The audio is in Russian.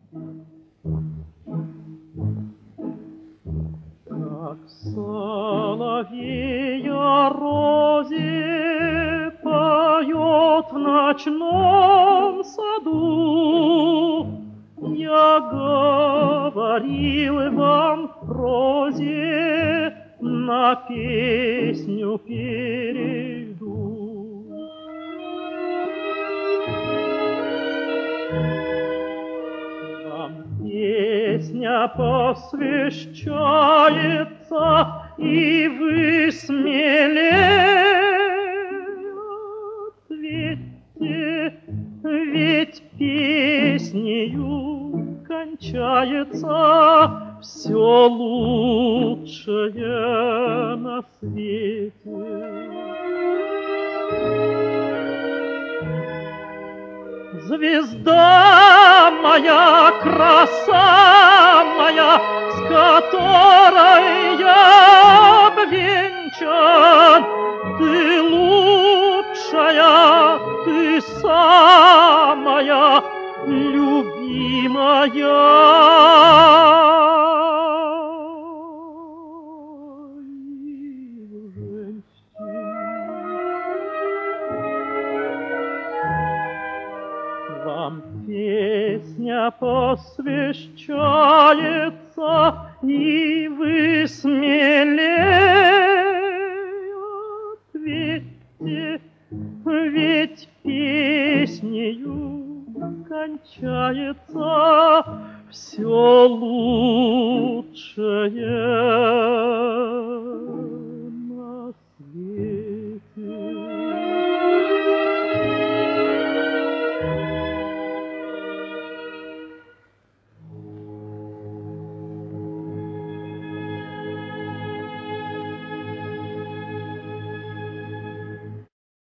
Как соловей о розе поет в ночном саду, я говорил вам в прозе, на песню перейду. Вам песня посвящается, и вы смелее ответьте, ведь песнею кончается все лучшее на свете. Звезда моя, краса моя, с которой я обвенчан, ты лучшая, ты самая любимая. Вам песня посвящается, и вы смелее ответьте, ведь песнею кончается все лучшее на свете.